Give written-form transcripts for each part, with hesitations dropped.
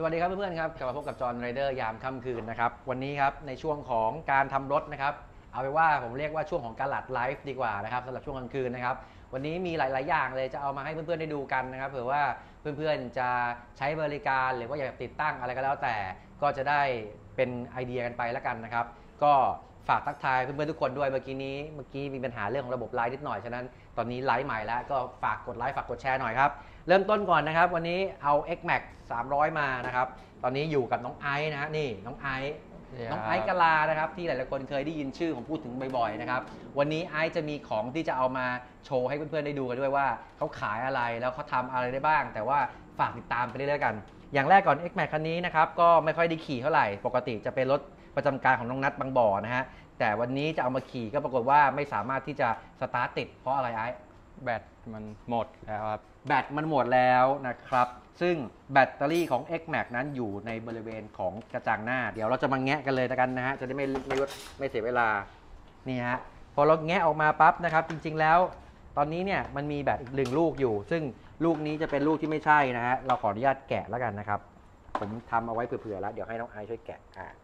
วัสดีครับเพื่อนๆครับกลับมาพบกับจอห์นไรเดอร์ยามค่ำคืนนะครับวันนี้ครับในช่วงของการทำรถนะครับเอาไปว่าผมเรียกว่าช่วงของการหลัดไลฟ์ดีกว่านะครับสำหรับช่วงกลางคืนนะครับวันนี้มีหลายๆอย่างเลยจะเอามาให้เพื่อนๆได้ดูกันนะครับเผื่อว่าเพื่อนๆจะใช้บริการหรือว่าอยากติดตั้งอะไรก็แล้วแต่ก็จะได้เป็นไอเดียกันไปแล้วกันนะครับก็ฝากทักทายเพื่อนๆทุกคนด้วยเมื่อกี้มีปัญหาเรื่องของระบบไลฟ์นิดหน่อยฉะนั้นตอนนี้ไลฟ์ใหม่แล้วก็ฝากกดไลค์ฝากกดแชร์หน่อยครับเริ่มต้นก่อนนะครับวันนี้เอา X-Max 300มานะครับตอนนี้อยู่กับน้องไอซ์นะฮะนี่น้องไอซ์กะลานะครับที่หลายๆคนเคยได้ยินชื่อผมพูดถึงบ่อยๆนะครับวันนี้ไอซ์จะมีของที่จะเอามาโชว์ให้เพื่อนๆได้ดูกันด้วยว่าเขาขายอะไรแล้วเขาทำอะไรได้บ้างแต่ว่าฝากติดตามไปเรื่อยๆกันอย่างแรกก่อน X-Max คันนี้นะครับก็ไม่ค่อยได้ขี่เท่าไหร่ปกติจะเป็นรถประจำการของน้องนัทบางบ่อนะฮะแต่วันนี้จะเอามาขี่ก็ปรากฏว่าไม่สามารถที่จะสตาร์ทติดเพราะอะไรไอซ์แบตมันหมดแล้วครับแบตมันหมดแล้วนะครับซึ่งแบตเตอรี่ของ X-Max นั้นอยู่ในบริเวณของกระจังหน้าเดี๋ยวเราจะมาแงะกันเลยกันนะฮะจะได้ไม่เสียเวลานี่ฮะพอเราแงะออกมาปั๊บนะครับจริงๆแล้วตอนนี้เนี่ยมันมีแบตอีก1ลูกอยู่ซึ่งลูกนี้จะเป็นลูกที่ไม่ใช่นะฮะเราขออนุญาตแกะแล้วกันนะครับผมทำเอาไว้เผื่อๆแล้วเดี๋ยวให้น้องไอซ์ช่วยแกะ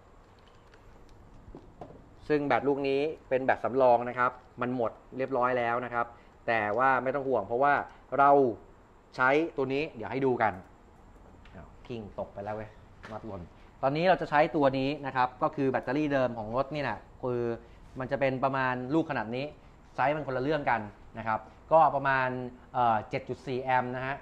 ซึ่งแบตลูกนี้เป็นแบตสำรองนะครับมันหมดเรียบร้อยแล้วนะครับแต่ว่าไม่ต้องห่วงเพราะว่าเราใช้ตัวนี้เดี๋ยวให้ดูกันกิ้งตกไปแล้วเว้ยน็อตหล่นตอนนี้เราจะใช้ตัวนี้นะครับก็คือแบตเตอรี่เดิมของรถนี่นะคือมันจะเป็นประมาณลูกขนาดนี้ไซส์มันคนละเรื่องกันนะครับก็ประมาณ 7.4 แอมป์นะฮะ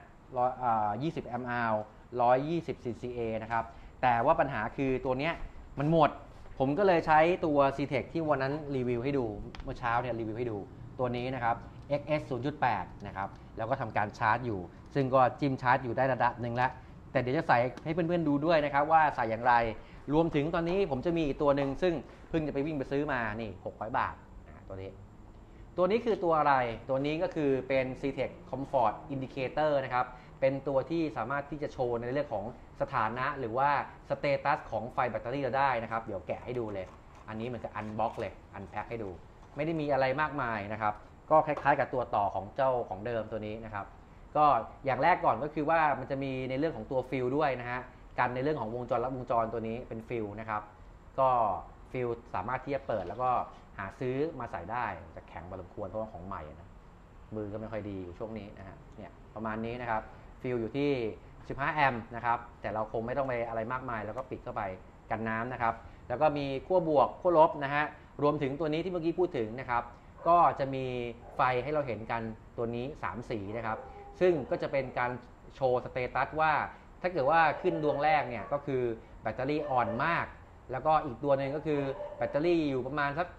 20 แอมป์อาว120 CCA นะครับแต่ว่าปัญหาคือตัวนี้มันหมดผมก็เลยใช้ตัว CTEK ที่วันนั้นรีวิวให้ดูเมื่อเช้าเนี่ยรีวิวให้ดูตัวนี้นะครับ XS 0.8 นะครับแล้วก็ทำการชาร์จอยู่ซึ่งก็จิ้มชาร์จอยู่ได้ระดับหนึ่งแล้วแต่เดี๋ยวจะใส่ให้เพื่อนๆดูด้วยนะครับว่าใส่อย่างไรรวมถึงตอนนี้ผมจะมีอีกตัวหนึ่งซึ่งเพิ่งจะไปวิ่งไปซื้อมานี่600 บาทตัวนี้คือตัวอะไรตัวนี้ก็คือเป็น CTEK Comfort Indicator นะครับเป็นตัวที่สามารถที่จะโชว์ในเรื่องของสถานะหรือว่าสเตตัสของไฟแบตเตอรี่เราได้นะครับเดี๋ยวแกะให้ดูเลยอันนี้เหมือนกับอันบ็อกเลยอันแพ็คให้ดูไม่ได้มีอะไรมากมายนะครับก็คล้ายๆกับตัวต่อของเจ้าของเดิมตัวนี้นะครับก็อย่างแรกก่อนก็คือว่ามันจะมีในเรื่องของตัวฟิลด้วยนะฮะกันในเรื่องของวงจรลัดวงจรตัวนี้เป็นฟิลนะครับก็ฟิลสามารถที่จะเปิดแล้วก็หาซื้อมาใส่ได้จะแข็งพอสมควรเพราะว่าของใหม่นะมือก็ไม่ค่อยดีอยู่ช่วงนี้นะฮะเนี่ยประมาณนี้นะครับฟิลอยู่ที่15 แอมป์นะครับแต่เราคงไม่ต้องไปอะไรมากมายแล้วก็ปิดเข้าไปกันน้ำนะครับแล้วก็มีขั้วบวกขั้วลบนะฮะรวมถึงตัวนี้ที่เมื่อกี้พูดถึงนะครับก็จะมีไฟให้เราเห็นกันตัวนี้3สีนะครับซึ่งก็จะเป็นการโชว์สเตตัสว่าถ้าเกิดว่าขึ้นดวงแรกเนี่ยก็คือแบตเตอรี่อ่อนมากแล้วก็อีกตัวหนึ่งก็คือแบตเตอรี่อยู่ประมาณสัก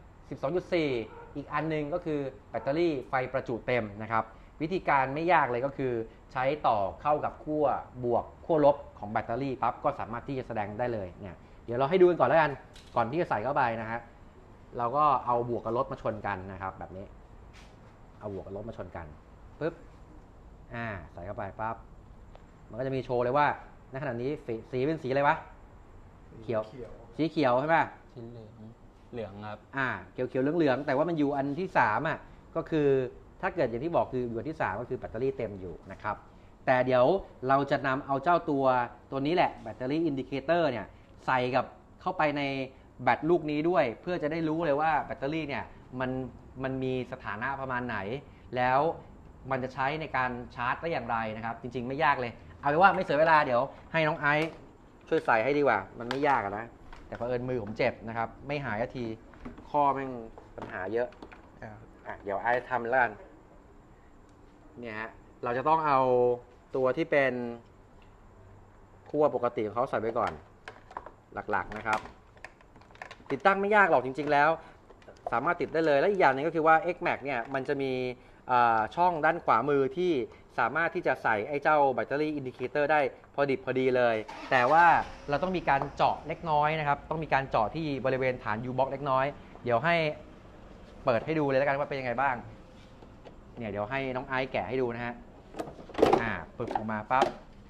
12.4 อีกอันนึงก็คือแบตเตอรี่ไฟประจุเต็มนะครับวิธีการไม่ยากเลยก็คือใช้ต่อเข้ากับขั้วบวกขั้วลบของแบตเตอรี่ปั๊บก็สามารถที่จะแสดงได้เลยเนี่ยเดี๋ยวเราให้ดูกันก่อนแล้วกันก่อนที่จะใส่เข้าไปนะฮะเราก็เอาบวกกับลบมาชนกันนะครับแบบนี้เอาบวกกับลบมาชนกันปึ๊บใส่เข้าไปปั๊บมันก็จะมีโชว์เลยว่าในขณะนี้สีเป็นสีอะไรวะเขียวสีเขียวใช่ไหมสีเหลืองครับเขียวเหลืองแต่ว่ามันอยู่อันที่3ก็คือถ้าเกิดอย่างที่บอกคืออยู่อันที่3ก็คือแบตเตอรี่เต็มอยู่นะครับแต่เดี๋ยวเราจะนำเอาเจ้าตัวนี้แหละแบตเตอรี่อินดิเคเตอร์เนี่ยใส่กับเข้าไปในแบตลูกนี้ด้วยเพื่อจะได้รู้เลยว่าแบตเตอรี่เนี่ยมันมีสถานะประมาณไหนแล้วมันจะใช้ในการชาร์จได้อย่างไรนะครับจริงๆไม่ยากเลยเอาเป็นว่าไม่เสียเวลาเดี๋ยวให้น้องไอซ์ช่วยใส่ให้ดีกว่ามันไม่ยากนะแต่เผอิญมือผมเจ็บนะครับไม่หายทีข้อแม่งปัญหาเยอะเดี๋ยวไอซ์ทำแล้วกันเนี่ยฮะเราจะต้องเอาตัวที่เป็นขั้วปกติของเขาใส่ไปก่อนหลักๆนะครับติดตั้งไม่ยากหรอกจริงๆแล้วสามารถติดได้เลยและอีกอย่างนึงก็คือว่า X-Max เนี่ยมันจะมีช่องด้านขวามือที่สามารถที่จะใส่ไอ้เจ้าแบตเตอรี่อินดิเคเตอร์ได้พอดิบพอดีเลยแต่ว่าเราต้องมีการเจาะเล็กน้อยนะครับต้องมีการเจาะที่บริเวณฐาน U-Box เล็กน้อยเดี๋ยวให้เปิดให้ดูเลยแล้วกันว่าเป็นยังไงบ้างเนี่ยเดี๋ยวให้น้องไอซ์แกะให้ดูนะฮะปึกออกมาปั๊บ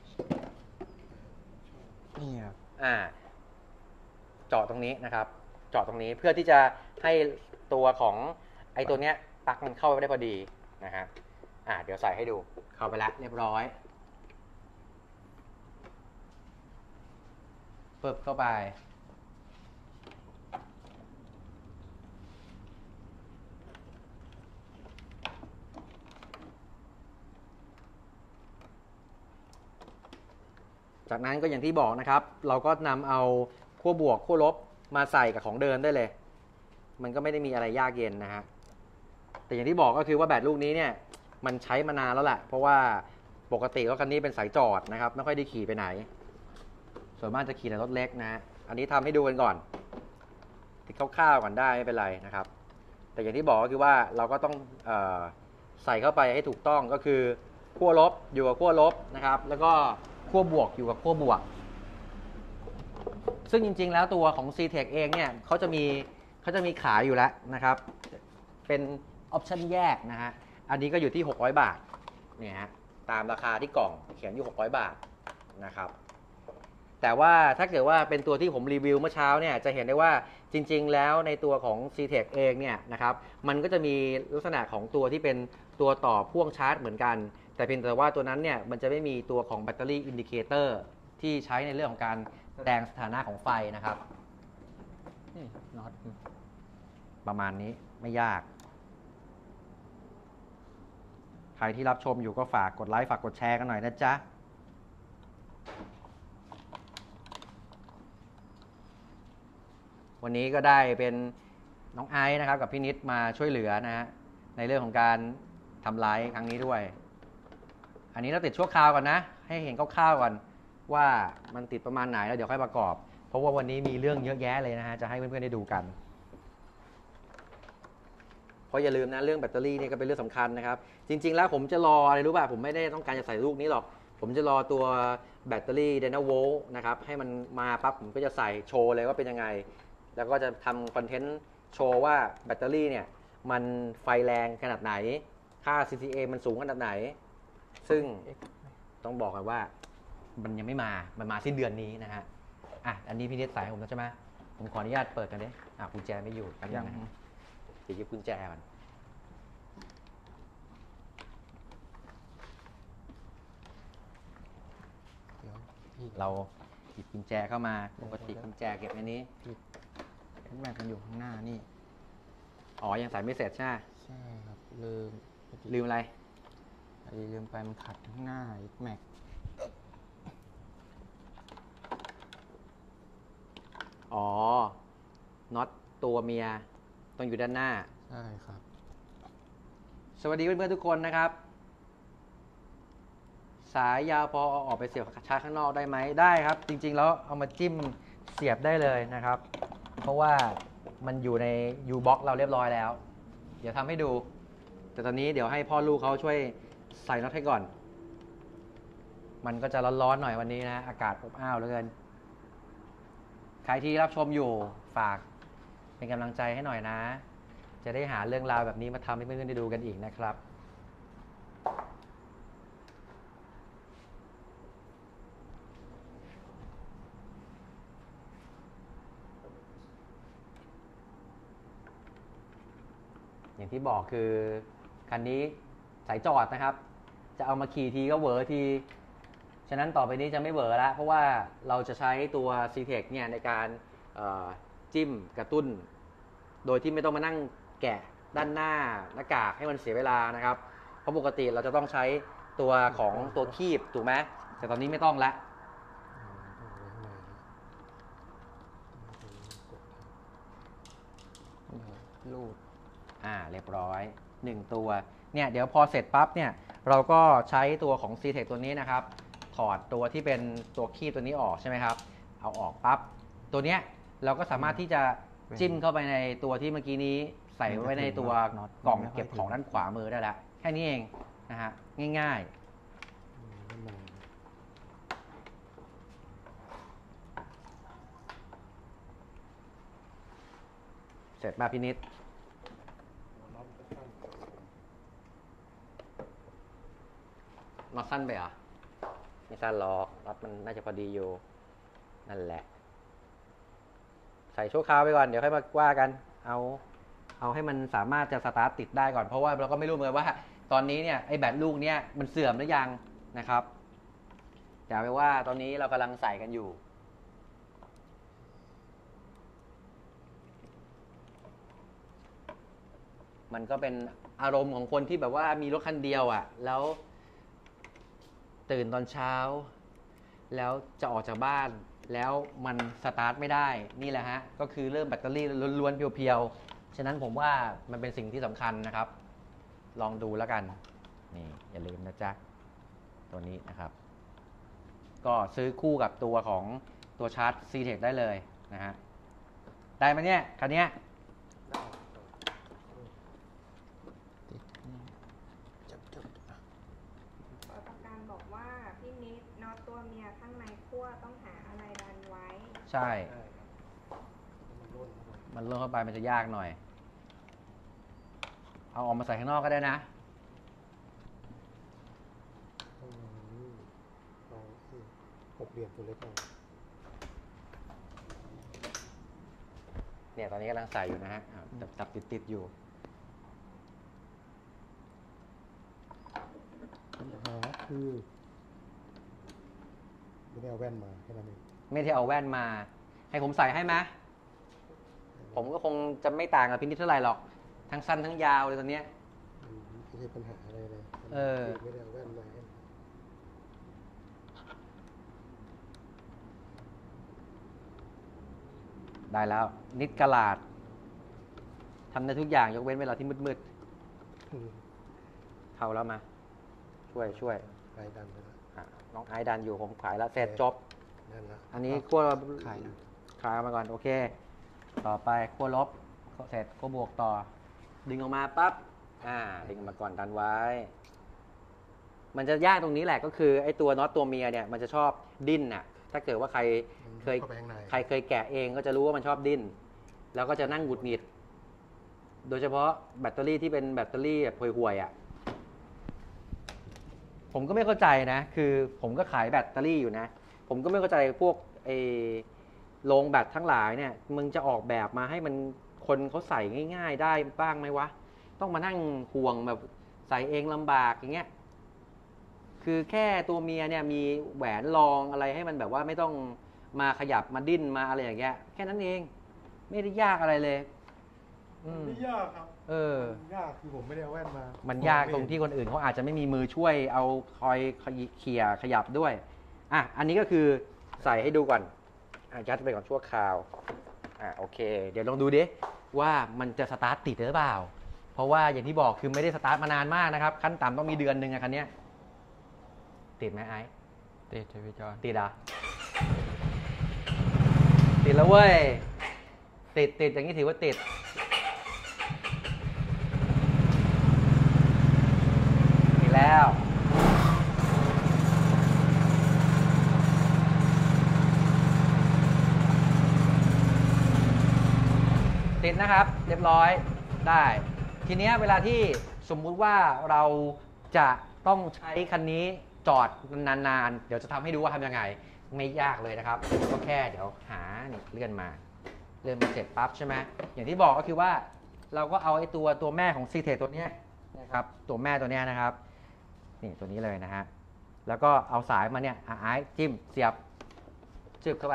นี่ครับเจาะตรงนี้นะครับเจาะตรงนี้เพื่อที่จะให้ตัวของไอ้ตัวเนี้ยปลั๊กมันเข้าไปได้พอดีนะฮะเดี๋ยวใส่ให้ดูเข้าไปแล้วเรียบร้อยฝึกเข้าไปจากนั้นก็อย่างที่บอกนะครับเราก็นำเอาขั้วบวกขั้วลบมาใส่กับของเดิมได้เลย มันก็ไม่ได้มีอะไรยากเย็นนะฮะแต่อย่างที่บอกก็คือว่าแบตลูกนี้เนี่ยมันใช้มานานแล้วแหละเพราะว่าปกติรถคันนี้เป็นสายจอดนะครับไม่ค่อยได้ขี่ไปไหนส่วนมากจะขี่ในรถเล็กนะฮะอันนี้ทำให้ดูกันก่อนติดคร่าวๆก่อนได้ไม่เป็นไรนะครับแต่อย่างที่บอกก็คือว่าเราก็ต้องใส่เข้าไปให้ถูกต้องก็คือขั้วลบอยู่กับขั้วลบนะครับแล้วก็ขั้วบวกอยู่กับขั้วบวกซึ่งจริงๆแล้วตัวของ CTEK เองเนี่ยเขาจะมีขายอยู่แล้วนะครับเป็นออปชั่นแยกนะฮะอันนี้ก็อยู่ที่600 บาทเนี่ยฮะตามราคาที่กล่องเขียนอยู่600 บาทนะครับแต่ว่าถ้าเกิดว่าเป็นตัวที่ผมรีวิวเมื่อเช้าเนี่ยจะเห็นได้ว่าจริงๆแล้วในตัวของ CTEK เองเนี่ยนะครับมันก็จะมีลักษณะของตัวที่เป็นตัวต่อพ่วงชาร์จเหมือนกันแต่เพียงแต่ว่าตัวนั้นเนี่ยมันจะไม่มีตัวของแบตเตอรี่อินดิเคเตอร์ที่ใช้ในเรื่องของการแสดงสถานะของไฟนะครับนี่น็อตประมาณนี้ไม่ยากใครที่รับชมอยู่ก็ฝากกดไลค์ฝากกดแชร์กันหน่อยนะจ๊ะวันนี้ก็ได้เป็นน้องไอซ์นะครับกับพี่นิดมาช่วยเหลือนะฮะในเรื่องของการทำไลฟ์ครั้งนี้ด้วยอันนี้เราติดชั่วคราวก่อนนะให้เห็นคร่าวๆก่อนว่ามันติดประมาณไหนแล้วเดี๋ยวค่อยประกอบเพราะว่าวันนี้มีเรื่องเยอะแยะเลยนะฮะจะให้เพื่อนๆได้ดูกันเพราะอย่าลืมนะเรื่องแบตเตอรี่นี่ก็เป็นเรื่องสำคัญนะครับจริงๆแล้วผมจะรออะไรรู้ป่ะผมไม่ได้ต้องการจะใส่ลูกนี้หรอกผมจะรอตัวแบตเตอรี่ไดนาโวลต์นะครับให้มันมาปั๊บผมก็จะใส่โชว์เลยว่าเป็นยังไงแล้วก็จะทำคอนเทนต์โชว์ว่าแบตเตอรี่เนี่ยมันไฟแรงขนาดไหนค่า CCA มันสูงขนาดไหนซึ่งต้องบอกกันว่ามันยังไม่มามันมาสิ้นเดือนนี้นะฮะอันนี้พี่เนตสายผมแล้วใช่ไหมผมขออนุญาตเปิดกันดิกุญแจไม่อยู่กันยังเดี๋ยวหยิบกุญแจก่อนเราหยิบกุญแจเข้ามาปกติกุญแจเก็บในนี้แม็กมันอยู่ข้างหน้านี่อ๋อยังใส่ไม่เสร็จใช่ไหมใช่ครับลืมอะไรลืมไปมันขัดข้างหน้าแม็กอ๋อน็อตตัวเมียต้องอยู่ด้านหน้าใช่ครับสวัสดีเพื่อนๆทุกคนนะครับสายยาวพอเอาออกไปเสียบชาร์จข้างนอกได้ไหมได้ครับจริงๆแล้วเอามาจิ้มเสียบได้เลยนะครับเพราะว่ามันอยู่ใน U-box เราเรียบร้อยแล้วเดี๋ยวทำให้ดูแต่ตอนนี้เดี๋ยวให้พ่อลูกเขาช่วยใส่น็อตให้ก่อนมันก็จะร้อนๆหน่อยวันนี้นะอากาศอบอ้าวเหลือเกินใครที่รับชมอยู่ฝากเป็นกำลังใจให้หน่อยนะจะได้หาเรื่องราวแบบนี้มาทำให้เพื่อนๆได้ดูกันอีกนะครับอย่างที่บอกคือคันนี้สายจอดนะครับจะเอามาขี่ทีก็เหวอทีฉะนั้นต่อไปนี้จะไม่เหวอแล้วเพราะว่าเราจะใช้ตัว CTEK เนี่ยในการจิ้มกระตุ้นโดยที่ไม่ต้องมานั่งแกะด้านหน้าหน้ากากให้มันเสียเวลานะครับเพราะปกติเราจะต้องใช้ตัวของตัวคีบถูกไหมแต่ตอนนี้ไม่ต้องละลูดเรียบร้อย1ตัวเนี่ยเดี๋ยวพอเสร็จปั๊บเนี่ยเราก็ใช้ตัวของ CTEK ตัวนี้นะครับถอดตัวที่เป็นตัวคีบตัวนี้ออกใช่ไหมครับเอาออกปั๊บตัวเนี้ยเราก็สามารถที่จะจิ้มเข้าไปในตัวที่เมื่อกี้นี้ใส่ไว้ในตัวกล่องเก็บของด้านขวามือได้แล้วแค่นี้เองนะฮะง่ายๆเสร็จมาพินิจน็อตสั้นไปเหรอไม่สั้นหรอกน็อตมันน่าจะพอดีอยู่นั่นแหละใส่ชั่วคราวไปก่อนเดี๋ยวค่อยมาว่ากันเอาให้มันสามารถจะสตาร์ทติดได้ก่อนเพราะว่าเราก็ไม่รู้เหมือนว่าตอนนี้เนี่ยไอ้แบตลูกเนี้ยมันเสื่อมหรือยังนะครับอย่าไปว่าตอนนี้เรากำลังใส่กันอยู่มันก็เป็นอารมณ์ของคนที่แบบว่ามีรถคันเดียวอ่ะแล้วตื่นตอนเช้า แล้วจะออกจากบ้านแล้วมันสตาร์ทไม่ได้นี่แหละฮะก็คือเริ่มแบตเตอรี่ล้วนๆเพียวๆฉะนั้นผมว่ามันเป็นสิ่งที่สำคัญนะครับ ลองดูแล้วกันนี่อย่าลืมนะจ๊ะตัวนี้นะครับ ก็ซื้อคู่กับตัวของตัวชาร์จ C-Tech ได้เลยนะฮะได้ไหมเนี่ยคันเนี้ยติดนี่จับอ่ะประกันบอกว่าพี่นิดน็อตตัวเมียข้างในขั้วต้องหาอะไรดันไว้ใช่ มันล่นเข้าไปมันจะยากหน่อย เอาออกมาใส่ข้างนอกก็ได้นะ 6 เหลี่ยมตัวเล็กเอาเนี่ยตอนนี้กำลังใส่อยู่นะฮะจับติดอยู่ปัญหาคือไม่ได้เอาแว่นมาแค่นั้นเองไม่ได้เอาแว่นมา ให้ผมใส่ให้ไหมผมก็คงจะไม่ต่างกับพินิจเท่าไหร่หรอก ทั้งสั้นทั้งยาวเลยตอนเนี้ยไม่ใช่ปัญหาอะไรเลยเออไม่ได้เอาแว่นมาให้ได้แล้ว นิดกระลาดทำได้ทุกอย่างยกเว้นเวลาที่มืดๆเข้าแล้วมา ช่วยไปดันไปแล้วน้องไอซ์ดันอยู่ผมขายแล้วเสร็จจบนั่นละอันนี้ขั้วขายนะขายมาก่อนโอเค ต่อไปขั้วลบเสร็จก็บวกต่อ ดึงออกมาปั๊บดึงออกมาก่อนดันไว้ มันจะยากตรงนี้แหละก็คือไอ้ตัวน็อตตัวเมียเนี่ยมันจะชอบดิ้นน่ะถ้าเกิดว่าใครเคยข้าไปข้างในเคยแกะเองก็จะรู้ว่ามันชอบดิ้น แล้วก็จะนั่งหงุดหงิด โดยเฉพาะแบตเตอรี่ที่เป็นแบตเตอรี่แบบห่วยๆอ่ะ ผมก็ไม่เข้าใจนะ คือผมก็ขายแบตเตอรี่อยู่นะ ผมก็ไม่เข้าใจพวกโรงแบตทั้งหลายเนี่ย มึงจะออกแบบมาให้มันคนเขาใส่ง่าย ๆ ได้บ้างไหมวะ ต้องมานั่งห่วงแบบใส่เองลำบากอย่างเงี้ย คือแค่ตัวเมียเนี่ยมีแหวนรองอะไรให้มันแบบว่าไม่ต้องมาขยับมาดิ้นมาอะไรอย่างเงี้ย แค่นั้นเอง ไม่ได้ยากอะไรเลยไม่ยากครับเออมันยากคือผมไม่ได้เอาแว่นมามันยากตรงที่คนอื่นเขาอาจจะไม่มีมือช่วยเอาคอยเขี่ยขยับด้วย อันนี้ก็คือใส่ให้ดูก่อนยัดไปก่อนชั่วคราว โอเค เดี๋ยวลองดูดิว่ามันจะสตาร์ทติดหรือเปล่า เพราะว่าอย่างที่บอกคือไม่ได้สตาร์ทมานานมากนะครับ ขั้นต่ำต้องมีเดือนหนึ่งคันนี้ติดไหมไอ้ติดใช่พี่จอนติดอ่ะติดแล้วเว้ย ติดอย่างนี้ถือว่าติด ติดแล้ว ติดนะครับ เรียบร้อยได้ ทีเนี้ยเวลาที่สมมุติว่าเราจะต้องใช้คันนี้จอดนานๆ เดี๋ยวจะทำให้ดูว่าทำยังไง ไม่ยากเลยนะครับ ก็แค่เดี๋ยวหานี่เลื่อนมาเสร็จปั๊บใช่ไหมอย่างที่บอกก็คือว่าเราก็เอาไอ้ตัวแม่ของ C-Tech ตัวเนี้ยนะครับตัวแม่ตัวเนี้ยนะครับนี่ตัวนี้เลยนะฮะแล้วก็เอาสายมาเนี่ยไอ้จิ้มเสียบจึบเข้าไป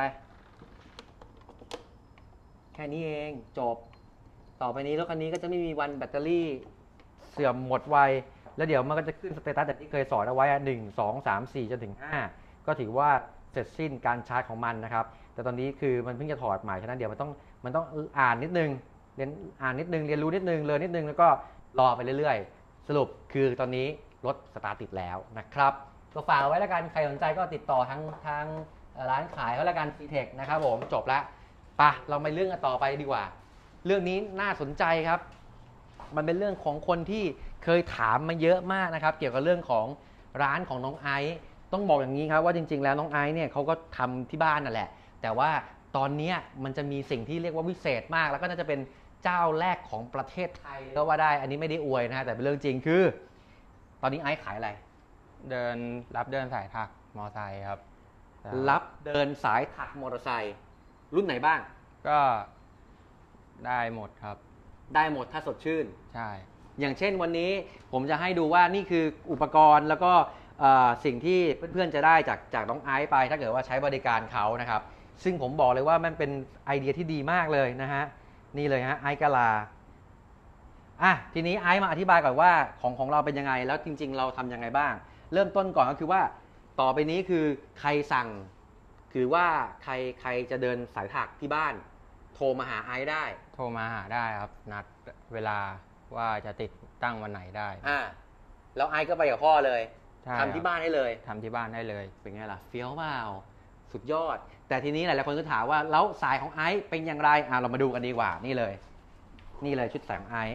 แค่นี้เองจบต่อไปนี้รถคันนี้ก็จะไม่มีวันแบตเตอรี่เสื่อมหมดไวแล้วเดี๋ยวมันก็จะขึ้นสเตตัสแบบที่เคยสอนเอาไว้1 2 3 4จนถึง5ก็ถือว่าเสร็จสิ้นการชาร์จของมันนะครับแต่ตอนนี้คือมันเพิ่งจะถอดใหม่ฉะนั้นเดี๋ยวมันต้องอ่านนิดนึงเรียนอ่านนิดนึงเรียนรู้นิดนึงเลยนิดนึงแล้วก็รอไปเรื่อยๆสรุปคือตอนนี้รถสตาร์ทติดแล้วนะครับก็ฝากไว้แล้วกันใครสนใจก็ติดต่อทางร้านขายเขาแล้วกัน C-Tech นะครับผมจบแล้วไปเราไปเรื่องกันต่อไปดีกว่าเรื่องนี้น่าสนใจครับมันเป็นเรื่องของคนที่เคยถามมาเยอะมากนะครับเกี่ยวกับเรื่องของร้านของน้องไอซ์ต้องบอกอย่างนี้ครับว่าจริงๆแล้วน้องไอซ์เนี่ยเขาก็ทำที่บ้านนั่นแหละแต่ว่าตอนนี้มันจะมีสิ่งที่เรียกว่าวิเศษมากแล้วก็น่าจะเป็นเจ้าแรกของประเทศไทยก็ว่าได้อันนี้ไม่ได้อวยนะฮะแต่เป็นเรื่องจริงคือตอนนี้ไอซ์ขายอะไรรับเดินสายถักมอไซค์ครับรับเดินสายถักมอเตอร์ไซค์รุ่นไหนบ้างก็ได้หมดครับได้หมดถ้าสดชื่นใช่อย่างเช่นวันนี้ผมจะให้ดูว่านี่คืออุปกรณ์แล้วก็สิ่งที่เพื่อนๆจะได้จากน้องไอซ์ไปถ้าเกิดว่าใช้บริการเขานะครับซึ่งผมบอกเลยว่ามันเป็นไอเดียที่ดีมากเลยนะฮะนี่เลยฮะไอซ์กาลาทีนี้ไอซ์มาอธิบายก่อนว่าของเราเป็นยังไงแล้วจริงๆเราทำยังไงบ้าง เริ่มต้นก่อนก็คือว่าต่อไปนี้คือใครสั่งคือว่าใครจะเดินสายถักที่บ้าน โทรมาหาไอซ์ได้โทรมาหาได้ครับ นัดเวลาว่าจะติดตั้งวันไหนได้แล้วไอซ์ก็ไปกับพ่อเลยใช่ทำที่บ้านให้เลยทำที่บ้านได้เลยเป็นไงล่ะเฟี้ยวเปล่าสุดยอด แต่ทีนี้หลายๆคนก็ถามว่าแล้วสายของไอซ์เป็นอย่างไรเรามาดูกันดีกว่านี่เลยชุดสายของไอซ์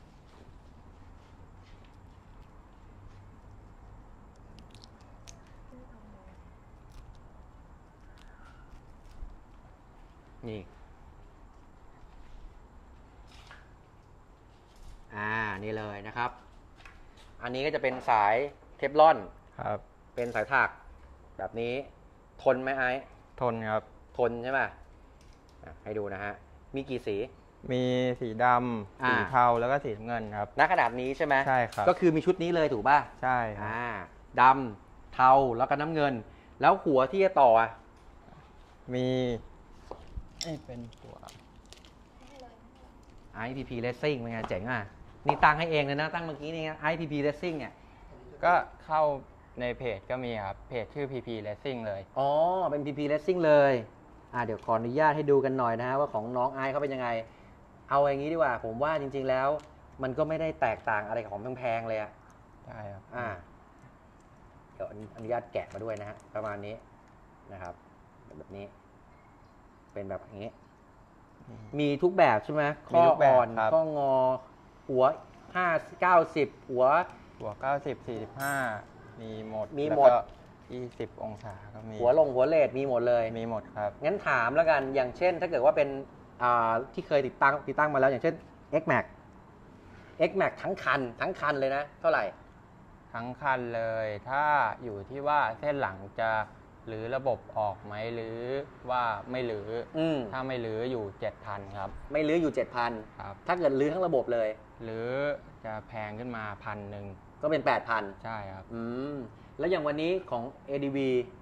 นี่นี่เลยนะครับ อันนี้ก็จะเป็นสายเทฟลอนครับเป็นสายถักแบบนี้ทนไหมไอซ์ทนครับทนใช่ไหมให้ดูนะฮะมีกี่สีมีสีดำสีเทาแล้วก็สีน้ำเงินครับณขนาดนี้ใช่ไหมใช่ครับก็คือมีชุดนี้เลยถูกป่ะใช่ครับดำเทาแล้วก็น้ำเงิน แล้วหัวที่จะต่อมีเป็นหัว IPP Racing เป็นไงเจ๋งอ่ะนี่ตั้งให้เองเลยนะตั้งเมื่อกี้นี่ไง IPP Racing เนี่ยก็เข้าในเพจก็มีครับเพจชื่อ PP Racing เลยอ๋อเป็น PP Racing เลยเดี๋ยวขออนุญาตให้ดูกันหน่อยนะฮะว่าของน้องไอซ์เขาเป็นยังไงเอาอย่างนี้ดีกว่าผมว่าจริงๆแล้วมันก็ไม่ได้แตกต่างอะไรของแพงๆเลยใช่ครับเดี๋ยวอนุญาตแกะมาด้วยนะฮะประมาณนี้นะครับแบบนี้เป็นแบบนี้มีทุกแบบใช่ไหมข้ออ่อนข้องอหัว90หัว 90 45มีหมด20องศาก็มีหัวเลดมีหมดเลยมีหมดครับงั้นถามแล้วกันอย่างเช่นถ้าเกิดว่าเป็นที่เคยติดตั้งมาแล้วอย่างเช่น X-Max ทั้งคันเลยนะเท่าไหร่ทั้งคันเลยถ้าอยู่ที่ว่าเส้นหลังจะหรือระบบออกไหมหรือว่าไม่หรือถ้าไม่หรืออยู่ 7,000 ครับไม่หรืออยู่ 7,000 ครับถ้าเกิดหรือทั้งระบบเลยหรือจะแพงขึ้นมา1,000 ก็เป็น 8,000 ใช่ครับแล้วอย่างวันนี้ของ ADV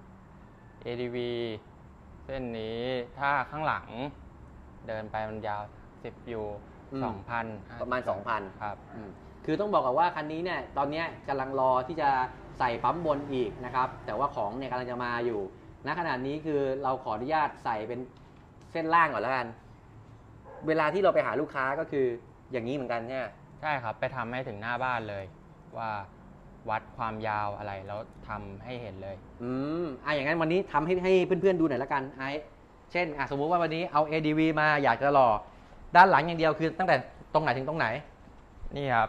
เส้นนี้ถ้าข้างหลังเดินไปมันยาว10อยู่ 2,000 ประมาณ 2,000 ครับคือต้องบอกก่อนว่าคันนี้เนี่ยตอนนี้กำลังรอที่จะใส่ปั๊มบนอีกนะครับแต่ว่าของเนี่ยกำลังจะมาอยู่ณขณะนี้คือเราขออนุญาตใส่เป็นเส้นล่างก่อนแล้วกันเวลาที่เราไปหาลูกค้าก็คืออย่างนี้เหมือนกันใช่ครับไปทำให้ถึงหน้าบ้านเลยว่าวัดความยาวอะไรแล้วทำให้เห็นเลยอย่างนั้นวันนี้ทำให้เพื่อนๆดูหน่อยละกันเช่นสมมุติว่าวันนี้เอา ADV มาอยากจะหล่อด้านหลังอย่างเดียวคือตั้งแต่ตรงไหนถึงตรงไหนนี่ครับ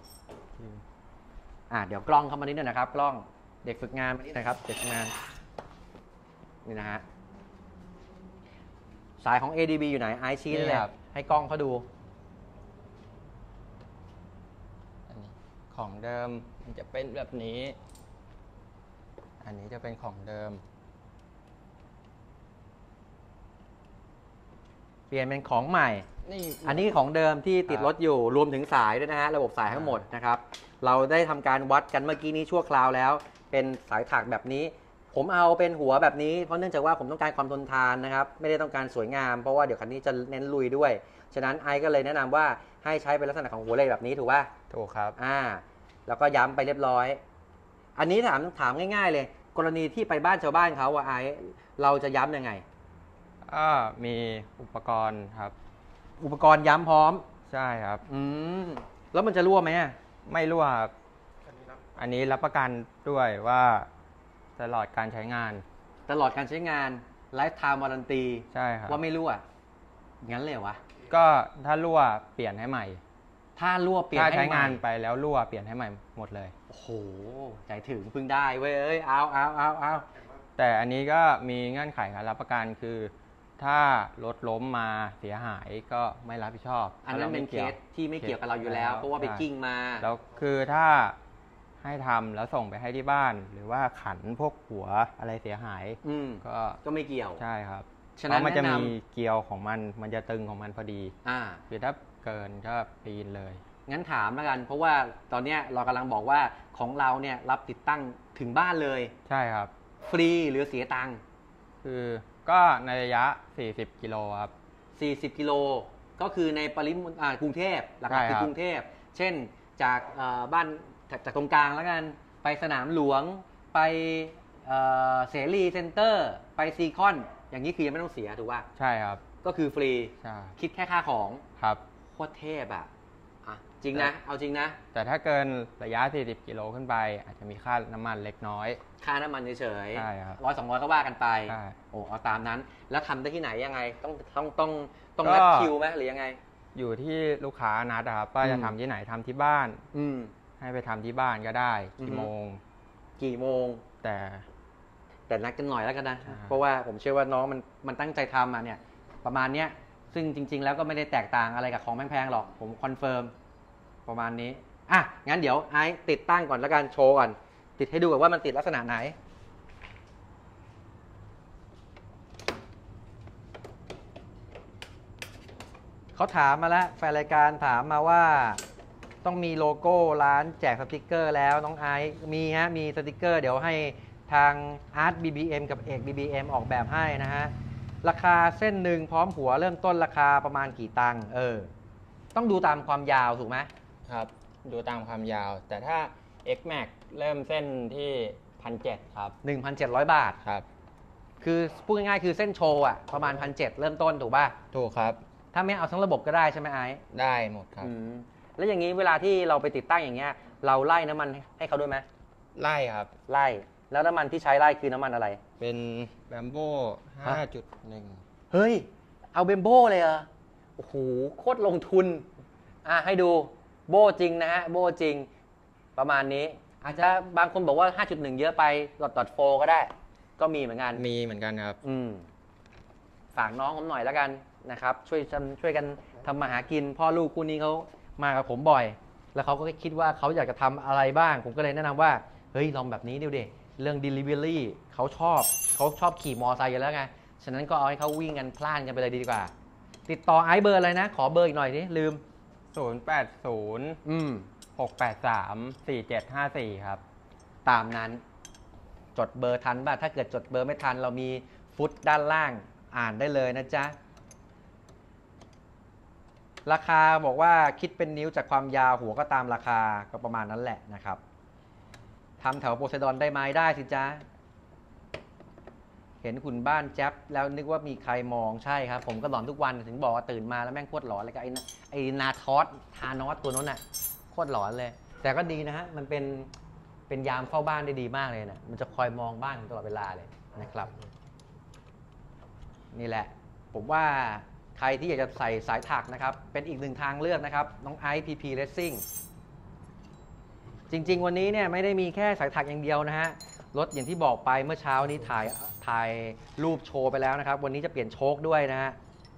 เดี๋ยวกล้องเข้ามานิดหน่อยนะครับกล้องเด็กฝึกงานมานิดหน่อยครับเด็กฝึกงานนี่นะฮะสายของ ADB อยู่ไหนไอชี้เลยให้กล้องเขาดูอันนี้ของเดิมมันจะเป็นแบบนี้อันนี้จะเป็นของเดิมเปลี่ยนเป็นของใหม่อันนี้ของเดิมที่ติดรถอยู่รวมถึงสายด้วยนะฮะระบบสายทั้งหมดนะครับเราได้ทำการวัดกันเมื่อกี้นี้ชั่วคราวแล้วเป็นสายถักแบบนี้ผมเอาเป็นหัวแบบนี้เพราะเนื่องจากว่าผมต้องการความทนทานนะครับไม่ได้ต้องการสวยงามเพราะว่าเดี๋ยวคันนี้จะเน้นลุยด้วยฉะนั้นไอก็เลยแนะนำว่าให้ใช้เป็นลักษณะของหัวเหล็กแบบนี้ถูกป่ะถูกครับแล้วก็ย้ำไปเรียบร้อยอันนี้ถามง่ายๆเลยกรณีที่ไปบ้านชาวบ้านเขาไอเราจะย้ำยังไงมีอุปกรณ์ครับอุปกรณ์ย้ำพร้อมใช่ครับแล้วมันจะรั่วไหมไม่รั่วครับอันนี้รับประกันด้วยว่าตลอดการใช้งานไลฟ์ไทม์วารันตีใช่ครับว่าไม่รั่วงั้นเลยวะก็ถ้ารั่วเปลี่ยนให้ใหม่ถ้ารั่วเปลี่ยนให้ใหม่ถ้าใช้งานไปแล้วรั่วเปลี่ยนให้ใหม่หมดเลยโอ้โหใจถึงพึ่งได้เว้ยเอาแต่อันนี้ก็มีเงื่อนไขการรับประกันคือถ้ารถล้มมาเสียหายก็ไม่รับผิดชอบอันนั้นเป็นเคสที่ไม่เกี่ยวกับเราอยู่แล้วเพราะว่าไปกิ้งมาแล้วคือถ้าให้ทำแล้วส่งไปให้ที่บ้านหรือว่าขันพวกหัวอะไรเสียหายก็ไม่เกี่ยวใช่ครับฉะนั้นมันจะมีเกลียวของมันจะตึงของมันพอดีคือถ้าเกินก็ปีนเลยงั้นถามแล้วกันเพราะว่าตอนนี้เรากำลังบอกว่าของเราเนี่ยรับติดตั้งถึงบ้านเลยใช่ครับฟรีหรือเสียตังค์คือก็ในระยะ40 กิโลครับ 40 กิโลก็คือในกรุงเทพหลักๆคือกรุงเทพเช่นจากบ้านจากตรงกลางแล้วกันไปสนามหลวงไปเสรีเซ็นเตอร์ไปซีคอนอย่างนี้คือยังไม่ต้องเสียถูกป่ะใช่ครับก็คือฟรีใช่คิดแค่ค่าของครับโคตรเทพอะจริงนะเอาจริงนะแต่ถ้าเกินระยะ 40 กิโลขึ้นไป อาจจะมีค่าน้ำมันเล็กน้อยค่าน้ำมันเฉยใช่ครับ 100-200ก็ว่ากันไปใช่โอ้เอาตามนั้น แล้วทำได้ที่ไหนยังไงต้องก็นัดคิวไหมหรือยังไงอยู่ที่ลูกค้านัดครับว่าอืมจะทำที่ไหนทำที่บ้านอืมให้ไปทำที่บ้านก็ได้อือฮึกี่โมงกี่โมงแต่แต่นัดกันหน่อยแล้วกันนะใช่เพราะว่าผมเชื่อว่าน้องมันตั้งใจทำเนี่ยประมาณเนี้ยซึ่งจริง ๆ แล้วก็ไม่ได้แตกต่างอะไรกับของแพงๆหรอกผมคอนเฟิร์มประมาณนี้งั้นเดี๋ยวไอซ์ติดตั้งก่อนแล้วกันโชว์ก่อนติดให้ดูก่อนว่ามันติดลักษณะไหนเขาถามมาแล้วแฟนรายการถามมาว่าต้องมีโลโก้ร้านแจกสติกเกอร์แล้วน้องไอซ์มีฮะมีสติกเกอร์เดี๋ยวให้ทาง Art BBM กับเอก BBM ออกแบบให้นะฮะราคาเส้นหนึ่งพร้อมหัวเริ่มต้นราคาประมาณกี่ตังค์ต้องดูตามความยาวถูกไหมครับ ดูตามความยาว แต่ถ้า X Max เริ่มเส้นที่ 1,700 ครับ 1,700 บาทครับคือพูดง่ายๆคือเส้นโชว์อะประมาณ 1,700 เริ่มต้นถูกป่ะถูกครับถ้าไม่เอาทั้งระบบก็ได้ใช่ไหมไอซ์ได้หมดครับแล้วอย่างนี้เวลาที่เราไปติดตั้งอย่างเงี้ยเราไล่น้ำมันให้เขาด้วยไหมไล่ครับไล่แล้วน้ำมันที่ใช้ไล่คือน้ำมันอะไรเป็นแบมโบ้ฮะ 5.1 เฮ้ยเอาเบมโบเลยเหรอโอ้โหโคตรลงทุนให้ดูโบจริงนะฮะโบจริงประมาณนี้อาจจะบางคนบอกว่า 5.1 เยอะไป.4 ก็ได้ก็มีเหมือนกันมีเหมือนกันครับฝากน้องผมหน่อยแล้วกันนะครับช่วยกันทำมาหากินพ่อลูกคู่นี้เขามากับผมบ่อย แล้วเขาก็คิดว่าเขาอยากจะทำอะไรบ้าง ผมก็เลยแนะนำว่าเฮ้ยลองแบบนี้ดูดิเรื่อง Delivery เขาชอบขี่มอไซค์กันแล้วไงฉะนั้นก็เอาให้เขาวิ่งกันพล่านกันไปเลยดีกว่า ติดต่อไอซ์เบอร์อะไรนะขอเบอร์อีกหน่อยดิลืม 080 683 4754 ครับตามนั้นจดเบอร์ทันป่ะถ้าเกิดจดเบอร์ไม่ทันเรามีฟุตด้านล่างอ่านได้เลยนะจ๊ะราคาบอกว่าคิดเป็นนิ้วจากความยาวหัวก็ตามราคาก็ประมาณนั้นแหละนะครับทำแถวโพไซดอนได้ไหมได้สิจ๊ะเห็นคุณบ้านแจ๊บแล้วนึกว่ามีใครมองใช่ครับผมก็หลอนทุกวันถึงบอกว่าตื่นมาแล้วแม่งโคตรหลอนเลยกับไอ้นาทอสทานอสตัวนั้นน่ะโคตรหลอนเลยแต่ก็ดีนะฮะมันเป็นยามเฝ้าบ้านได้ดีมากเลยนะมันจะคอยมองบ้านตลอดเวลาเลยนะครับนี่แหละผมว่าใครที่อยากจะใส่สายถักนะครับเป็นอีกหนึ่งทางเลือกนะครับน้องไอซ์ PP Racing จริงๆวันนี้เนี่ยไม่ได้มีแค่สายถักอย่างเดียวนะฮะรถอย่างที่บอกไปเมื่อเช้านี้ถ่ายรูปโชว์ไปแล้วนะครับวันนี้จะเปลี่ยนโชคด้วยนะฮะ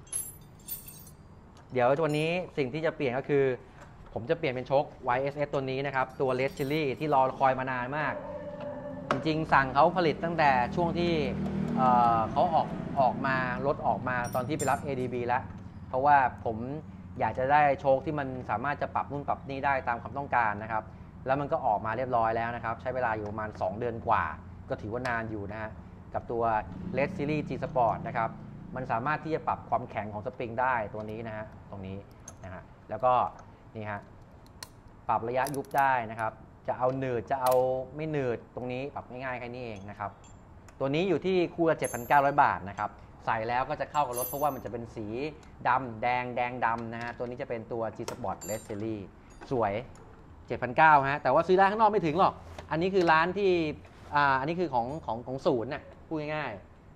เดี๋ยววันนี้สิ่งที่จะเปลี่ยนก็คือผมจะเปลี่ยนเป็นโชค YSS ตัวนี้นะครับตัว Red Chili ที่รอคอยมานานมากจริงๆสั่งเขาผลิตตั้งแต่ช่วงที่เขาออกมารถออกมาตอนที่ไปรับ ADB แล้วเพราะว่าผมอยากจะได้โชคที่มันสามารถจะปรับนู่นปรับนี่ได้ตามความต้องการนะครับแล้วมันก็ออกมาเรียบร้อยแล้วนะครับใช้เวลาอยู่ประมาณ2 เดือนกว่าก็ถือว่านานอยู่นะฮะกับตัว Red Series G Sport นะครับมันสามารถที่จะปรับความแข็งของสปริงได้ตัวนี้นะฮะตรงนี้นะฮะแล้วก็นี่ฮะปรับระยะยุบได้นะครับจะเอาหนืดจะเอาไม่หนืดตรงนี้ปรับง่ายๆแค่นี้เองนะครับตัวนี้อยู่ที่คู่ละ 7,900 บาทนะครับใส่แล้วก็จะเข้ากับรถเพราะว่ามันจะเป็นสีดำแดงดำนะฮะตัวนี้จะเป็นตัว G Sport Red Series สวย 7,900 ฮะแต่ว่าซื้อได้ข้างนอกไม่ถึงหรอกอันนี้คือร้านที่อันนี้คือของศูนย์น่ะพูดง่าย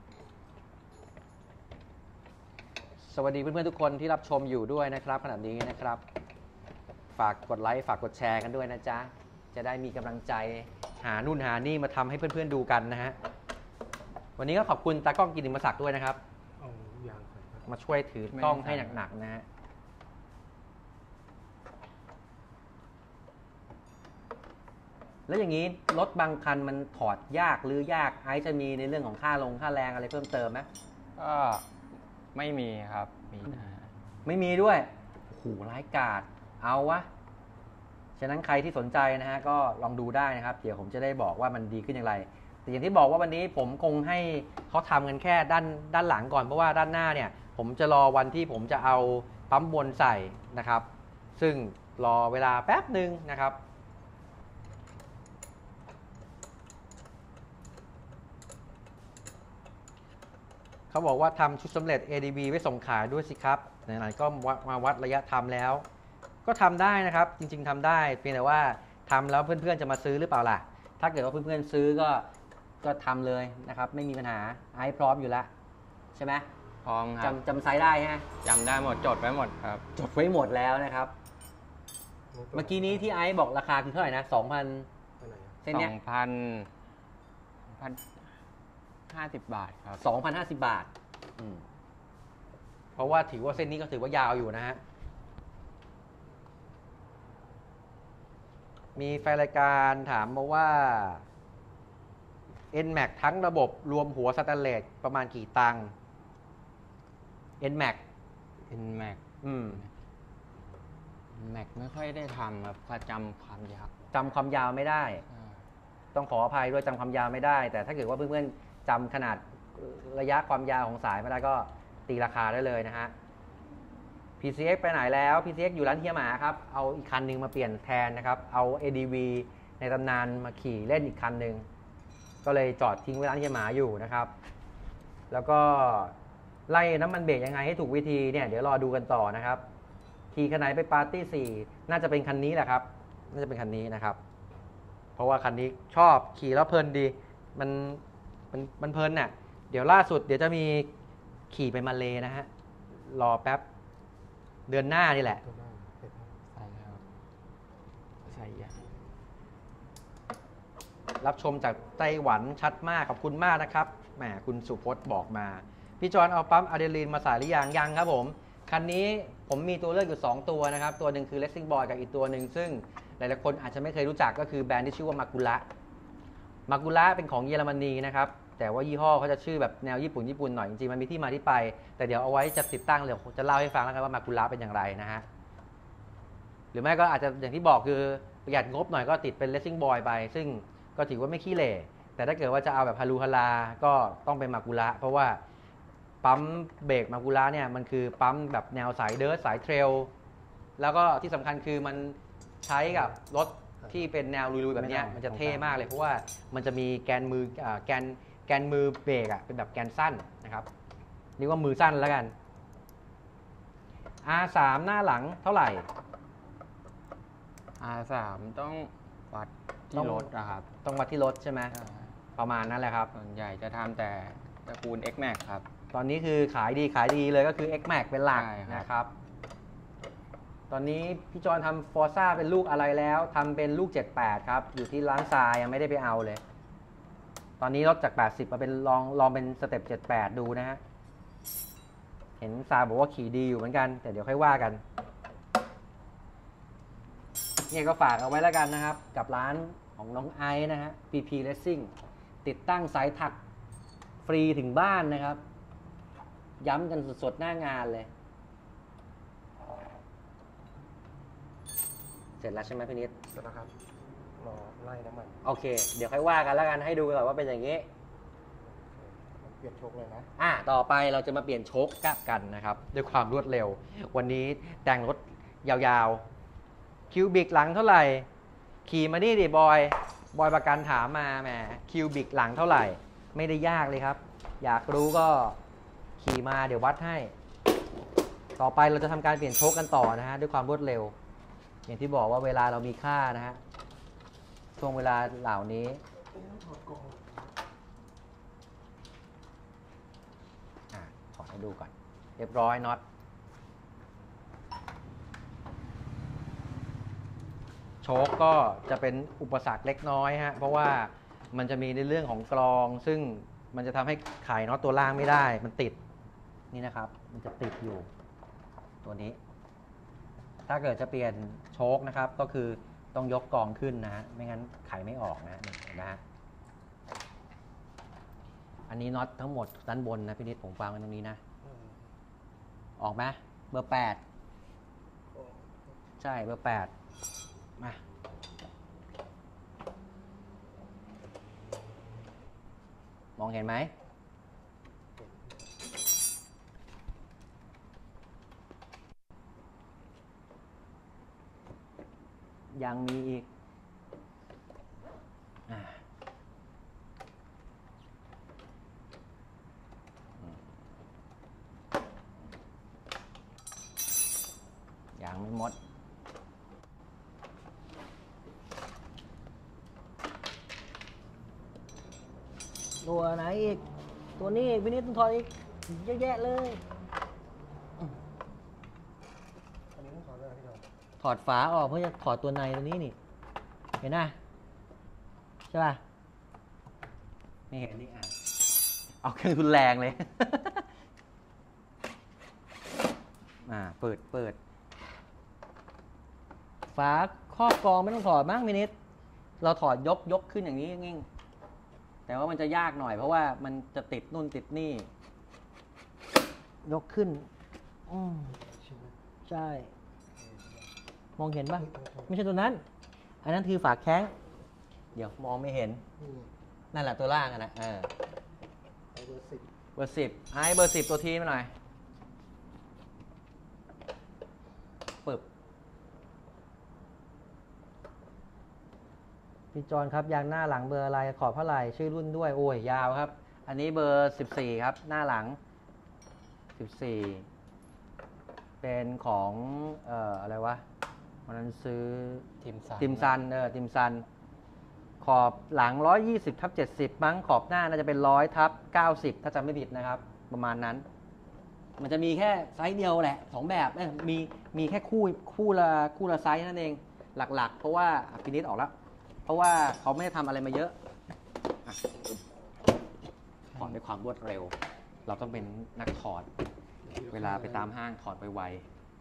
ๆสวัสดีเพื่อนๆทุกคนที่รับชมอยู่ด้วยนะครับขณะนี้นะครับฝากกดไลค์ฝากกดแชร์กันด้วยนะจ๊ะจะได้มีกำลังใจหานู่นหานี่มาทำให้เพื่อนๆดูกันนะฮะวันนี้ก็ขอบคุณตากล้องกิติมศักดิ์ด้วยนะครับเอายางใส่ครับมาช่วยถือกล้องให้หนักๆนะฮะแล้วอย่างนี้รถบางคันมันถอดยากหรือยากไอซ์จะมีในเรื่องของค่าแรงอะไรเพิ่มเติมไหมก็ไม่มีครับมีนะไม่มีด้วยโอ้โหร้ายกาจเอาวะฉะนั้นใครที่สนใจนะฮะก็ลองดูได้นะครับเดี๋ยวผมจะได้บอกว่ามันดีขึ้นอย่างไรแต่อย่างที่บอกว่าวันนี้ผมคงให้เขาทำกันแค่ด้านหลังก่อนเพราะว่าด้านหน้าเนี่ยผมจะรอวันที่ผมจะเอาปั๊มบนใส่นะครับซึ่งรอเวลาแป๊บหนึ่งนะครับเขาบอกว่าทำชุดสำเร็จ ADB ไว้ส่งขายด้วยสิครับไหนๆก็มาวัดระยะทำแล้วก็ทำได้นะครับจริงๆทำได้เพียงแต่ว่าทำแล้วเพื่อนๆจะมาซื้อหรือเปล่าล่ะถ้าเกิดว่าเพื่อนๆซื้อก็ทำเลยนะครับไม่มีปัญหาไอซ์พร้อมอยู่แล้วใช่ไหมพร้อมครับจำไซส์ได้ฮะจำได้หมดจดไว้หมดครับจดไว้หมดแล้วนะครับเมื่อกี้นี้ที่ไอซ์บอกราคาคือเท่าไหร่นะ 2,000 อันไหนอะเส้นเนี้ย 2,050 บาทครับ 2,050 บาทเพราะว่าถือว่าเส้นนี้ก็ถือว่ายาวอยู่นะฮะมีแฟนรายการถามมาว่า NMAX ทั้งระบบรวมหัวสแตนเลสประมาณกี่ตังค์ NMAX NMAX แม็กไม่ค่อยได้ทำครับก็จำความยาวจำความยาวไม่ได้ ต้องขออภัยด้วยจำความยาวไม่ได้ แต่ถ้าเกิดว่าเพื่อนๆจำขนาดระยะความยาวของสายไม่ได้ก็ตีราคาได้เลยนะฮะ PCX ไปไหนแล้ว PCX อยู่ร้านเฮียหมาครับเอาอีกคันหนึงมาเปลี่ยนแทนนะครับเอา ADV ในตำนานมาขี่เล่นอีกคันหนึ่งก็เลยจอดทิ้งไว้ร้านเฮียหมาอยู่นะครับแล้วก็ไล่น้ำมันเบรกยังไงให้ถูกวิธีเนี่ยเดี๋ยวรอดูกันต่อนะครับขี่คันไหนไปปาร์ตี้4น่าจะเป็นคันนี้แหละครับน่าจะเป็นคันนี้นะครับเพราะว่าคันนี้ชอบขี่แล้วเพลินดีมันเพลินน่ะเดี๋ยวล่าสุดเดี๋ยวจะมีขี่ไปมาเลนะฮะรอแป๊บเดือนหน้านี่แหละตัวหน้าเห็นไหมใช่ครับใช่ยังรับชมจากไต้หวันชัดมากขอบคุณมากนะครับแหมคุณสุพจน์บอกมาพี่จอนเอาปั๊มอะดรีนาลีนมาใส่หรือยังครับผมคันนี้ผมมีตัวเลือกอยู่2ตัวนะครับตัวหนึ่งคือ Racing Boy กับอีกตัวหนึ่งซึ่งหลายๆคนอาจจะไม่เคยรู้จักก็คือแบรนด์ที่ชื่อว่ามากุระเป็นของเยอรมนีนะครับแต่ว่ายี่ห้อเขาจะชื่อแบบแนวญี่ปุ่นหน่อยจริงๆมันมีที่มาที่ไปแต่เดี๋ยวเอาไว้จะติดตั้งเดี๋ยวจะเล่าให้ฟังแล้วกันว่ามากุระเป็นอย่างไรนะฮะหรือไม่ก็อาจจะอย่างที่บอกคือประหยัดงบหน่อยก็ติดเป็น Racing Boy ไปซึ่งก็ถือว่าไม่ขี้เหร่แต่ถ้าเกิดว่าจะเอาแบบฮารูฮาราก็ต้องเป็นมากุระเพราะว่าปั๊มเบรกมากุระเนี่ยมันคือปั๊มแบบแนวสายเดิร์ทสายเทรลแล้วก็ที่สำคัญคือมันใช้กับรถที่เป็นแนวลุยๆแบบเนี้ยมันจะเท่มากเลยเพราะว่ามันจะมีแกนมือแกนมือเบรกเป็นแบบแกนสั้นนะครับเรียกว่ามือสั้นแล้วกัน R3 หน้าหลังเท่าไหร่ R3 ต้องวัดต้ที่องรถนะครับต้องวัดที่รถใช่ไหมประมาณนั้นแหละครับส่วนใหญ่จะทำแต่ตระกูล X-Max ครับตอนนี้คือขายดีเลยก็คือ X-Max เป็นหลักใช่ครับนะครับ ตอนนี้พี่จอนทำ Forza เป็นลูกอะไรแล้วทำเป็นลูก 78 ครับ อยู่ที่ร้านทรายยังไม่ได้ไปเอาเลย ตอนนี้ลดจาก 80 มาเป็นลองเป็นสเต็ป 78 ดูนะฮะ เห็นทรายบอกว่าขี่ดีอยู่เหมือนกัน แต่เดี๋ยวค่อยว่ากันเนี่ยก็ฝากเอาไว้แล้วกันนะครับ กับร้านของน้องไอซ์นะฮะ PP Racing ติดตั้งสายถักฟรีถึงบ้านนะครับ ย้ำกันสดๆหน้างานเลย เสร็จแล้วใช่ไหมพี่นิดเสร็จแล้วครับรอไล่น้ำมันโอเค เดี๋ยวค่อยว่ากันแล้วกันให้ดูกันก่อนว่าเป็นอย่างนี้เปลี่ยนโชคเลยนะต่อไปเราจะมาเปลี่ยนโชคกันนะครับ ด้วยความรวดเร็ว วันนี้แต่งรถยาวๆ คิวบิกหลังเท่าไหร่ ขี่มานี่ดิบอยประกันถามมาแหมคิวบิกหลังเท่าไหร่ ไม่ได้ยากเลยครับ อยากรู้ก็ขี่มาเดี๋ยววัดให้ ต่อไปเราจะทำการเปลี่ยนโชคกันต่อนะฮะด้วยความรวดเร็ว อย่างที่บอกว่าเวลาเรามีค่านะฮะช่วงเวลาเหล่านี้ถอดให้ดูก่อน เรียบร้อยน็อตโชคก็จะเป็นอุปสรรคเล็กน้อยฮะเพราะว่ามันจะมีในเรื่องของกรอง ซึ่งมันจะทำให้ไขน็อตตัวล่างไม่ได้มันติดนี่นะครับมันจะติดอยู่ตัวนี้ ถ้าเกิดจะเปลี่ยนโชคนะครับก็คือต้องยกกรองขึ้นนะฮะไม่งั้นไขไม่ออกนะนี่เห็นไหมฮะอันนี้น็อตทั้งหมดด้านบนนะพี่นิดผมวางไว้ตรงนี้นะออกไหมเบอร์ 8ใช่เบอร์ 8มามองเห็นไหมยังมีอีกอ่ายังไม่หมดตัวไหนอีก ตัวนี้อีกพี่นิดต้องถอดอีกเยอะแยะเลยอันนี้ต้องถอดด้วยนะพี่จอนถอดฝาออกเพื่อจะถอดตัวในตัวนี้นี่ เห็นนะใช่ป่ะ ไม่เห็นนี่อ่ะเอาเครื่องทุนแรงเลย เปิด ฝาครอบกรองไม่ต้องถอดมั้งมินิดเราถอดยกขึ้นอย่างนี้ง่ายแต่ว่ามันจะยากหน่อยเพราะว่ามันจะติดนู่นติดนี่ ยกขึ้นใช่ มองเห็นป่ะ ไม่ใช่ตัวนั้น อันนั้นคือฝาแข้ง เดี๋ยวมองไม่เห็น นั่นแหละตัวล่างอะนะเอาเบอร์ 10 เบอร์ 10ให้เบอร์ 10 ตัวทีมาหน่อยปึ๊บพี่จอนครับยางหน้าหลังเบอร์อะไรขอบเท่าไหร่ชื่อรุ่นด้วยโอ้ยยาวครับ อันนี้เบอร์ 14 ครับ หน้าหลัง 14 เป็นของอะไรวะวันนั้นซื้อทีมซันติมซัน ขอบหลัง 120/70 มั้งขอบหน้าน่าจะเป็น 100/90 ถ้าจำไม่ผิดนะครับ ประมาณนั้น มันจะมีแค่ไซส์เดียวแหละ2แบบมีแค่คู่ละไซส์นั่นเองหลักๆ เพราะว่าฟินิชออกแล้ว เพราะว่าเขาไม่ได้ทำอะไรมาเยอะถอดด้วยความรวดเร็ว เราต้องเป็นนักถอด เวลาไปตามห้างถอดไว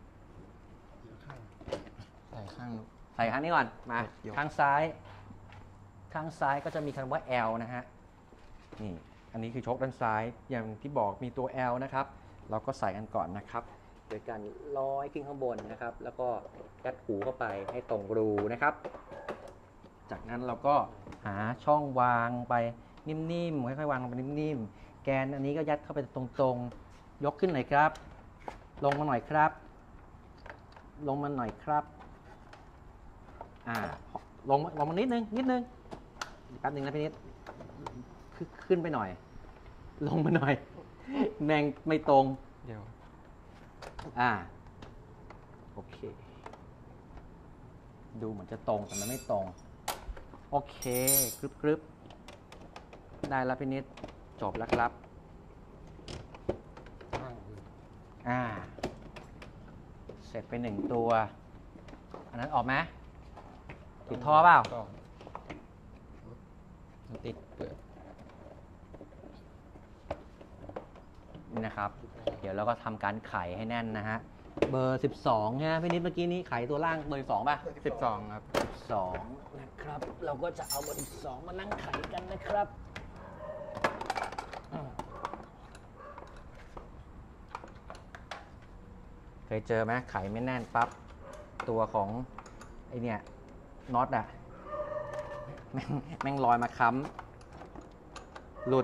ใส่ข้างๆใส่ข้างนี้ก่อนมายกข้างซ้ายก็จะมีคำว่า L นะฮะนี่อันนี้คือโชคด้านซ้ายอย่างที่บอกมีตัว L นะครับเราก็ใส่กันก่อนนะครับโดยการร้อยขึ้นข้างบนนะครับแล้วก็ยัดหูเข้าไปให้ตรงรูนะครับจากนั้นเราก็หาช่องวางไปนิ่มๆค่อยๆวางลงไปนิ่มๆแกนอันนี้ก็ยัดเข้าไปตรงๆยกขึ้นหน่อยครับลงมาหน่อยครับลงมาหน่อยครับลงมานิดนึงแป๊บนึงนะพี่นิดขึ้นไปหน่อยลงมาหน่อยแมงไม่ตรงเดี๋ยวโอเคดูเหมือนจะตรงแต่มันไม่ตรงโอเคกรึบได้แล้วพี่นิดจบแล้วครับเสร็จไป1ตัวอันนั้นออกไหมติดท่อเปล่าก็มันติดเปลือกนี่นะครับ เดี๋ยวเราก็ทำการไขให้แน่นนะฮะเบอร์ 12ใช่ไหมพี่นิดเมื่อกี้นี้ไขตัวล่างเบอร์ 12ป่ะ 12 ครับ 12นะครับ เราก็จะเอาเบอร์ 12มานั่งไขกันนะครับเคยเจอไหมไขไม่แน่นปั๊บตัวของไอเนี่ยน็อตอะแม่งลอยมาค้ำหลุด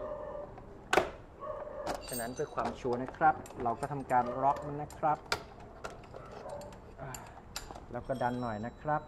ฉะนั้นเพื่อความชัวร์นะครับ เราก็ทำการล็อกมันนะครับแล้วก็ดันหน่อยนะครับ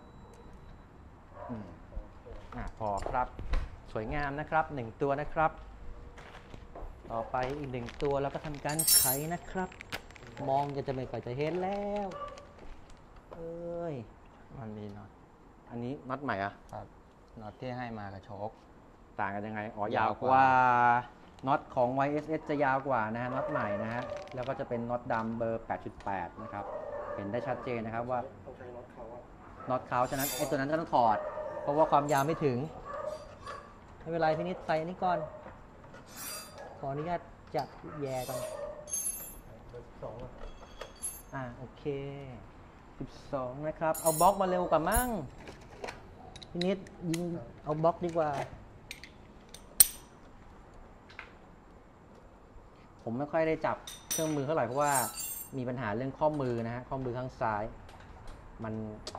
พอครับสวยงามนะครับ1ตัวนะครับ ต่อไปอีก1ตัวเราก็ทำการไขนะครับ มองจะไม่ค่อยจะเห็นแล้วเอ้ยมันมีน็อตอันนี้น็อตใหม่อะครับน็อตที่ให้มากับโชคต่างกันยังไงอ๋อยายาว วกกว่าว่าน็อตของ YSS จะยาวกว่านะฮะน็อตใหม่นะฮะแล้วก็จะเป็นน็อตดำเบอร์ 8.8 นะครับเห็นได้ชัดเจนนะครับว่าต้องใช้น็อตเขาอะน็อตเขาฉะนั้นไอ้ตัวนั้นก็ต้องถอด เพราะว่าความยาวไม่ถึงไม่เป็นไรพี่นิดใส่อันนี้ก่อนขออนุญาตจับแย่ก่อนเบอร์ 12อะโอเค 12 นะครับ เอาบล็อกมาเร็วกว่ามั่งพี่นิดยิงเอาบล็อกดีกว่า ผมไม่ค่อยได้จับเครื่องมือเท่าไหร่เพราะว่ามีปัญหาเรื่องข้อมือนะฮะข้อมือข้างซ้ายมัน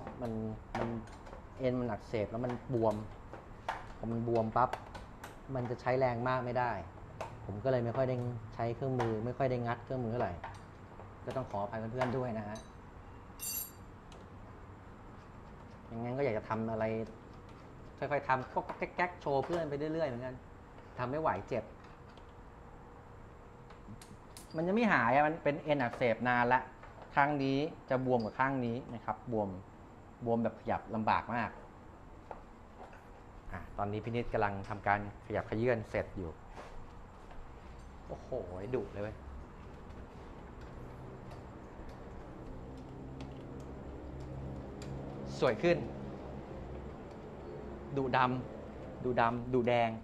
เอ็นมันอักเสบแล้วมันบวมพอมันบวมปั๊บมันจะใช้แรงมากไม่ได้ ผมก็เลยไม่ค่อยได้ใช้เครื่องมือไม่ค่อยได้งัดเครื่องมือเท่าไหร่ก็ต้องขออภัยเพื่อนๆด้วยนะฮะยังงั้นก็อยากจะทำอะไรค่อยๆทำก็แก๊กๆโชว์เพื่อนไปเรื่อยๆเหมือนกันทำไม่ไหวเจ็บมันยังไม่หายมันเป็นเอ็นอักเสบนานละข้างนี้จะบวมกว่าข้างนี้นะครับบวมแบบขยับลำบากมากตอนนี้พี่นิดกำลังทำการขยับขยื่นเสร็จอยู่โอ้โหดุเลยเว้ยสวยขึ้นดุดำดุแดง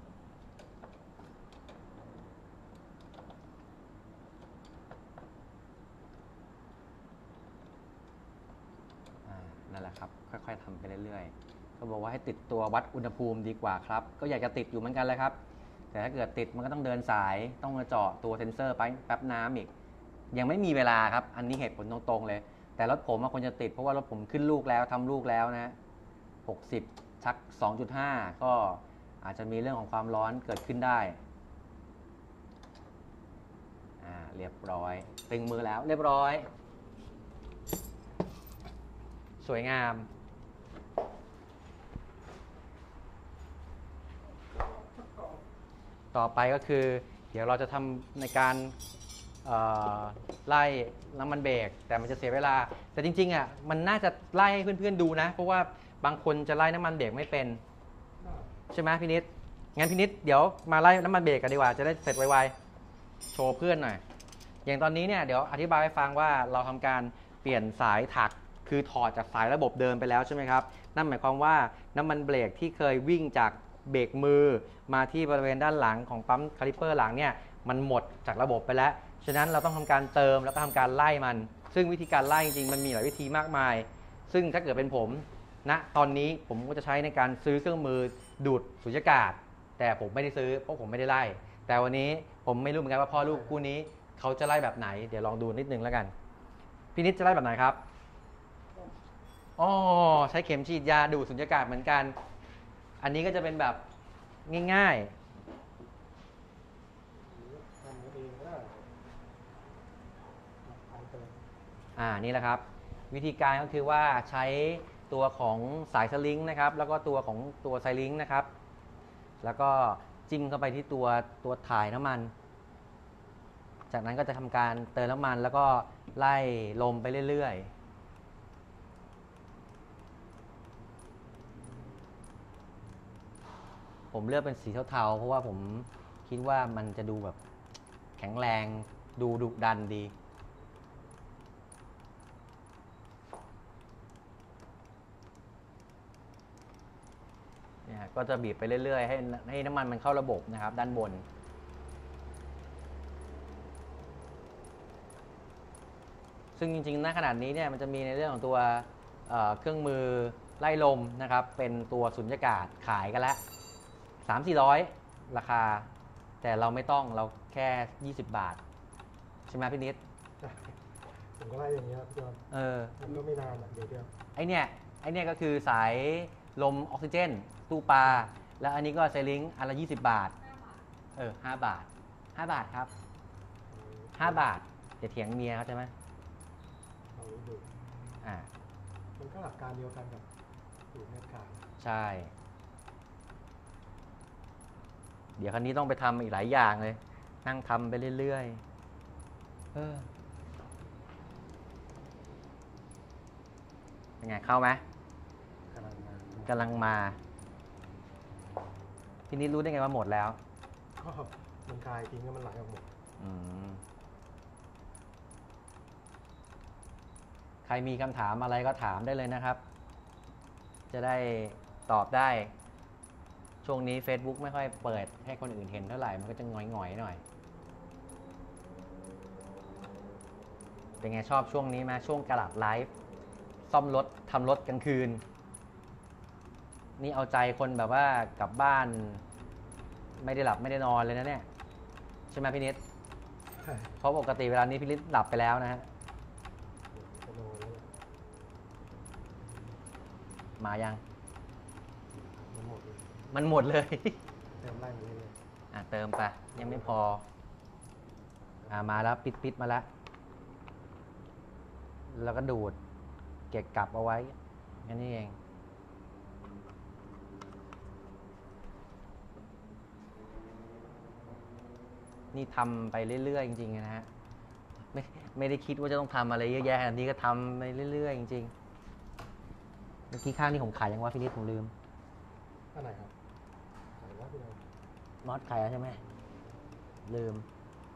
นั่นแหละครับค่อยๆทำไปเรื่อยๆเขาบอกว่าให้ติดตัววัดอุณหภูมิดีกว่าครับก็อยากจะติดอยู่เหมือนกันเลยครับแต่ถ้าเกิดติดมันก็ต้องเดินสายต้องมาเจาะตัวเซ็นเซอร์ไปแป๊บน้ำอีกยังไม่มีเวลาครับอันนี้เหตุผลตรงๆเลยแต่รถผมควรจะติดเพราะว่ารถผมขึ้นลูกแล้วทำลูกแล้วนะ60ชัก 2.5 ก็อาจจะมีเรื่องของความร้อนเกิดขึ้นได้เรียบร้อยตึงมือแล้วเรียบร้อยสวยงามต่อไปก็คือเดี๋ยวเราจะทำในการไล่น้ำมันเบรกแต่มันจะเสียเวลาแต่จริงๆมันน่าจะไล่ให้เพื่อนๆดูนะเพราะว่าบางคนจะไล่น้ำมันเบรกไม่เป็นใช่ไหมพี่นิดงั้นพี่นิดเดี๋ยวมาไล่น้ำมันเบรกกันดีกว่าจะได้เสร็จไวๆโชว์เพื่อนหน่อยอย่างตอนนี้เนี่ยเดี๋ยวอธิบายให้ฟังว่าเราทำการเปลี่ยนสายถักคือถอดจากสายระบบเดิมไปแล้วใช่ไหมครับนั่นหมายความว่าน้ำมันเบรกที่เคยวิ่งจากเบรกมือมาที่บริเวณด้านหลังของปั๊มคาลิปเปอร์หลังเนี่ยมันหมดจากระบบไปแล้วฉะนั้นเราต้องทำการเติมแล้วก็ทำการไล่มันซึ่งวิธีการไล่จริงๆมันมีหลายวิธีมากมายซึ่งถ้าเกิดเป็นผมณตอนนี้ผมก็จะใช้ในการซื้อเครื่องมือดูดสุญญากาศแต่ผมไม่ได้ซื้อเพราะผมไม่ได้ไล่แต่วันนี้ผมไม่รู้เหมือนกันว่าพ่อลูกคู่นี้เขาจะไล่แบบไหนเดี๋ยวลองดูนิดนึงแล้วกันพี่นิดจะไล่แบบไหนครับอ๋อใช้เข็มฉีดยาดูดสุญญากาศเหมือนกันอันนี้ก็จะเป็นแบบง่ายทำเองก็ได้นี่แหละครับวิธีการก็คือว่าใช้ตัวของสายสลิงค์นะครับแล้วก็ตัวของตัวไซลิงค์นะครับแล้วก็จิ้มเข้าไปที่ตัวถ่ายน้ำมันจากนั้นก็จะทำการเติมน้ำมันแล้วก็ไล่ลมไปเรื่อยๆผมเลือกเป็นสีเทาๆเพราะว่าผมคิดว่ามันจะดูแบบแข็งแรงดูดุดันดีก็จะบีบไปเรื่อยๆให้น้ำมันมันเข้าระบบนะครับด้านบนซึ่งจริงๆณขนาดนี้เนี่ยมันจะมีในเรื่องของตัวเครื่องมือไล่ลมนะครับเป็นตัวสุญญากาศขายกันแล้ว300-400ราคาแต่เราไม่ต้องเราแค่20 บาทใช่ไหมพี่นิดผมก็ไล่อย่างนี้ครับพี่จอนมันก็ไม่นานเดี๋ยวไอเนี่ยก็คือสายลมออกซิเจนตู้ปลาแล้วอันนี้ก็ไซลิงค์อันละ20 บาท5 บาท5 บาทครับ5 บาทจะเถียงเมียเขาใช่ไหมเอาดูมันก็หลักการเดียวกันกับดูดเม็ดกาวใช่เดี๋ยวครั้นี้ต้องไปทำอีกหลายอย่างเลยนั่งทำไปเรื่อยๆเป็นไงเข้าไหมกำลังมาทีนี้รู้ได้ไงว่าหมดแล้วก็มันคลายทิ้งแล้วมันไหลออกหมดใครมีคำถามอะไรก็ถามได้เลยนะครับจะได้ตอบได้ช่วงนี้ Facebook ไม่ค่อยเปิดให้คนอื่นเห็นเท่าไหร่มันก็จะหงอยๆหน่อยเป็นไงชอบช่วงนี้ไหมช่วงกระดาษไลฟ์ซ่อมรถทำรถกลางคืนนี่เอาใจคนแบบว่ากลับบ้านไม่ได้หลับไม่ได้นอนเลยนะเนี่ยใช่ไหมพี่นิดเพราะปกติเวลานี้พี่นิดหลับไปแล้วนะฮะมายังมันหมดเลยเติมไล่ไปเลยเติมไปยังไม่พอมาแล้วปิดมาแล้วแล้วก็ดูดเก็บกลับเอาไว้แค่นี้เองนี่ทำไปเรื่อยๆจริงๆนะฮะไม่ได้คิดว่าจะต้องทำอะไรเยอะแยะอันนี้ก็ทำไปเรื่อยๆจริงๆเมื่อกี้ข้างนี้ผมขายยังว่าพี่นิดผมลืมอันไหนครับขายว่าพี่เลยน็อตขายแล้วใช่ไหมลืม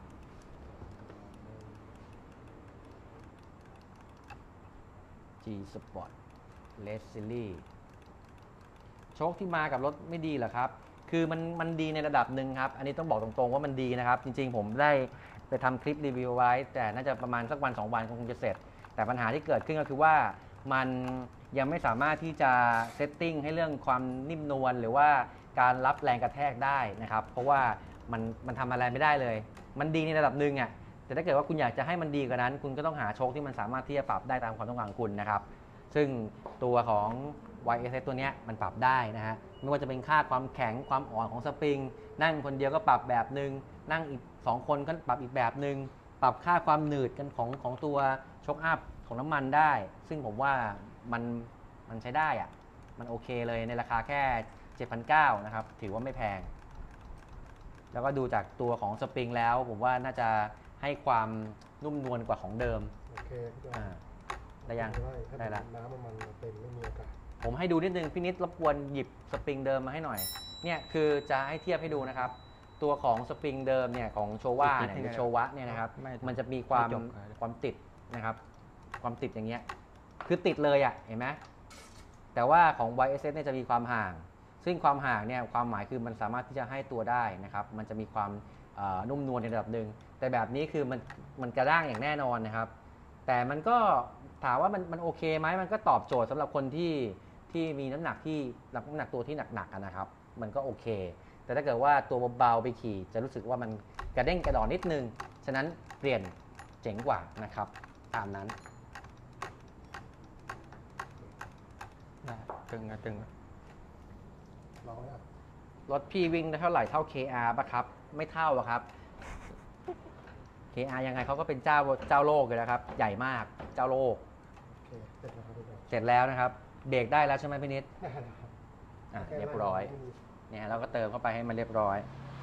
G Sport Race Series โชคที่มากับรถไม่ดีเหรอครับ คือมันดีในระดับหนึ่งครับ อันนี้ต้องบอกตรงๆว่ามันดีนะครับ จริงๆผมได้ไปทำคลิปรีวิวไว้ แต่น่าจะประมาณสักวัน2 วันคงจะเสร็จ แต่ปัญหาที่เกิดขึ้นก็คือว่ามันยังไม่สามารถที่จะเซตติ้งให้เรื่องความนิ่มนวลหรือว่าการรับแรงกระแทกได้นะครับ เพราะว่ามันทำอะไรไม่ได้เลย มันดีในระดับหนึ่งอ่ะ แต่ถ้าเกิดว่าคุณอยากจะให้มันดีกว่านั้น คุณก็ต้องหาโชคที่มันสามารถที่จะปรับได้ตามความต้องการของคุณนะครับ ซึ่งตัวของ YSS ตัวเนี้ยมันปรับได้นะฮะ ไม่ว่าจะเป็นค่าความแข็งความอ่อนของสปริง นั่งคนเดียวก็ปรับแบบหนึ่งนั่งอีก2 คนก็ปรับอีกแบบหนึ่งปรับค่าความหนืดกันของตัวโชคอัพของน้ำมันได้ ซึ่งผมว่ามันใช้ได้อะมันโอเคเลยในราคาแค่ 7,900 นะครับ ถือว่าไม่แพง แล้วก็ดูจากตัวของสปริงแล้วผมว่าน่าจะให้ความนุ่มนวลกว่าของเดิมโอเคพี่จอยได้ยัง ได้แล้วน้ำมันเต็มไม่มีอากาศผมให้ดูนิดนึงพี่นิดรบกวนหยิบสปริงเดิมมาให้หน่อยเนี่ยคือจะให้เทียบให้ดูนะครับ ตัวของสปริงเดิมเนี่ยของโชว่าเนี่ยหรือโชวะเนี่ยนะครับมันจะมีความติดนะครับ ความติดอย่างเงี้ยคือติดเลยอ่ะเห็นไหมแต่ว่าของ YSS เนี่ยจะมีความห่าง ซึ่งความห่างเนี่ยความหมายคือมันสามารถที่จะให้ตัวได้นะครับ มันจะมีความนุ่มนวลในระดับหนึ่งแต่แบบนี้คือมันกระด้างอย่างแน่นอนนะครับ แต่มันก็ถามว่ามันโอเคไหมมันก็ตอบโจทย์สำหรับคนที่มีน้ำหนักที่น้ำหนักตัวที่หนักๆนะครับ มันก็โอเค แต่ถ้าเกิดว่าตัวเบาๆไปขี่จะรู้สึกว่ามันกระเด้งกระดอนนิดนึงฉะนั้นเปลี่ยนเจ๋งกว่านะครับ ตามนั้นตึงนะตึงนะร้อยอ่ะรถพี่วิ่งได้เท่าไหร่เท่า KR ป่ะครับ ไม่เท่าอะครับ KR ยังไงเขาก็เป็นเจ้าโลกเลยนะครับ ใหญ่มากเจ้าโลกโอเคเสร็จแล้วครับพี่จอยเสร็จแล้วนะครับเบรกได้แล้วใช่ไหมพี่นิดได้แล้วครับเรียบร้อยเนี่ยเราก็เติมเข้าไปให้มันเรียบร้อย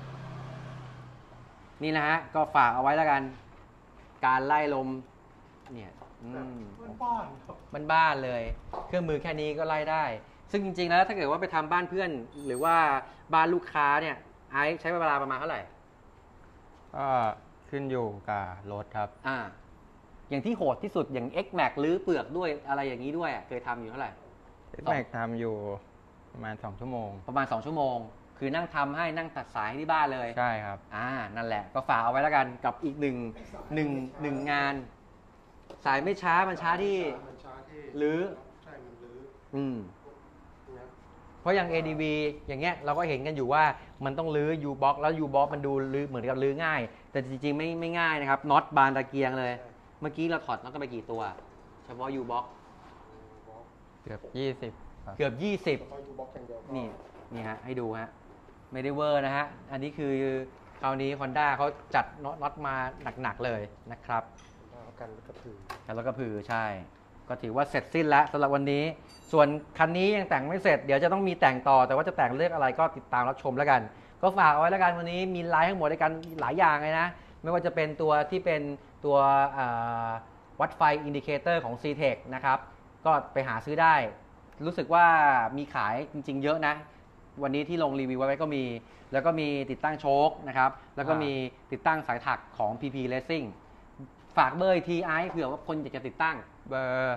นี่นะฮะก็ฝากเอาไว้แล้วกัน การไล่ลมเนี่ยป้อนครับบ้านๆเลย เครื่องมือแค่นี้ก็ไล่ได้ ซึ่งจริงๆแล้วถ้าเกิดว่าไปทำบ้านเพื่อน หรือว่าบ้านลูกค้าเนี่ยไอซ์ใช้เวลาประมาณเท่าไหร่ก็ขึ้นอยู่กับรถครับอย่างที่โหดที่สุดอย่าง X Max หรือเปลือกด้วยอะไรอย่างนี้ด้วยเคยทำอยู่เท่าไหร่แม็กทำอยู่ประมาณ2 ชั่วโมงประมาณ2 ชั่วโมง คือนั่งทำให้นั่งตัดสายที่บ้านเลยใช่ครับนั่นแหละก็ฝากเอาไว้แล้วกันกับอีกหนึ่งงาน สายไม่ช้ามันช้าที่มันช้าที่หรือใช่มันลื้อ เนี่ยเพราะอย่าง ADV อย่างเงี้ยเราก็เห็นกันอยู่ว่ามันต้องลื้อ U-box แล้ว U-box มันดูลื้อเหมือนกับลื้อง่าย แต่จริงๆไม่ง่ายนะครับน็อตบานตะเกียงเลย เมื่อกี้เราถอดน็อตกันไปกี่ตัว เฉพาะ U-box เกือบ20ครับเกือบพอยูบ็อกอย่างเดียวก็ 20นี่ฮะให้ดูฮะไม่ได้เวอร์นะฮะอันนี้คือคราวนี้ Honda เขาจัดน็อตมาหนักๆเลยนะครับเอากันแล้วก็ถือแล้วก็ผือใช่ ก็ถือว่าเสร็จสิ้นแล้วสำหรับวันนี้ ส่วนคันนี้ยังแต่งไม่เสร็จเดี๋ยวจะต้องมีแต่งต่อแต่ว่าจะแต่งเรื่องอะไรก็ติดตามรับชมแล้วกัน ก็ฝากเอาไว้แล้วกันวันนี้มีไลน์ทั้งหมดด้วยกันหลายอย่างเลยนะ ไม่ว่าจะเป็นตัวที่เป็นตัววัดไฟอินดิเคเตอร์ของ CTEK นะครับก็ไปหาซื้อได้ รู้สึกว่ามีขายจริงๆเยอะนะ วันนี้ที่ลงรีวิวไว้ก็มี แล้วก็มีติดตั้งโชคนะครับแล้วก็มีติดตั้งสายถักของ PP Racing ฝากเบอร์ทีไอเผื่อว่าคนอยากจะติดตั้งเบอร์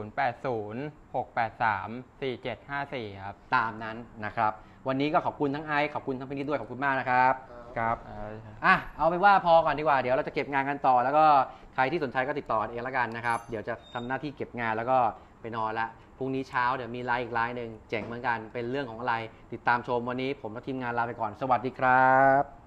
0806834754 ครับตามนั้นนะครับ วันนี้ก็ขอบคุณทั้งไอซ์ขอบคุณทั้งพี่นิดด้วยขอบคุณมากนะครับครับเอาไปนว่าพอก่อนดีกว่าเดี๋ยวเราจะเก็บงานกันต่อ แล้วก็ใครที่สนใจก็ติดต่อเองแล้วกันนะครับเดี๋ยวจะทำหน้าที่เก็บงานแล้วก็ไปนอนละพรุ่งนี้เช้าเดี๋ยวมีไลน์อีกไลน์หนึ่งเจ๋งเหมือนกันเป็นเรื่องของอะไรติดตามชมวันนี้ผมและทีมงานลาไปก่อนสวัสดีครับ